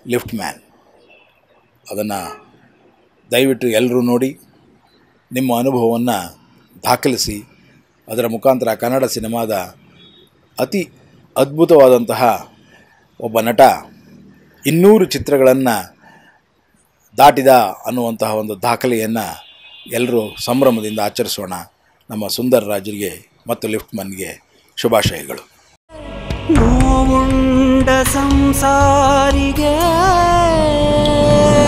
ಲಿಫ್ಟ್ಮ್ಯಾನ್. ಅದನ್ನು ದಯವಿಟ್ಟು ಎಲ್ಲರೂ ನೋಡಿ ನಿಮ್ಮ ಅನುಭವವನ್ನು ದಾಖಲಿಸಿ. ಅದರ ಮುಖಾಂತರ ಕನ್ನಡ ಸಿನಿಮಾದ ಅತಿ ಅದ್ಭುತವಾದಂತಹ ಒಬ್ಬ ನಟ 200 ಚಿತ್ರಗಳನ್ನು ದಾಟಿದ ಅನ್ನುವಂತಹ ಒಂದು ದಾಖಲೆಯನ್ನು ಎಲ್ಲರೂ ಸಂಭ್ರಮದಿಂದ ಆಚರಿಸೋಣ. ನಮ್ಮ ಸುಂದರ್ ರಾಜರಿಗೆ ಮತ್ತು ಲಿಫ್ಟ್ಮನ್ಗೆ ಶುಭಾಶಯಗಳು. ನೋವುಂಡ ಸಂಸಾರಿಗೆ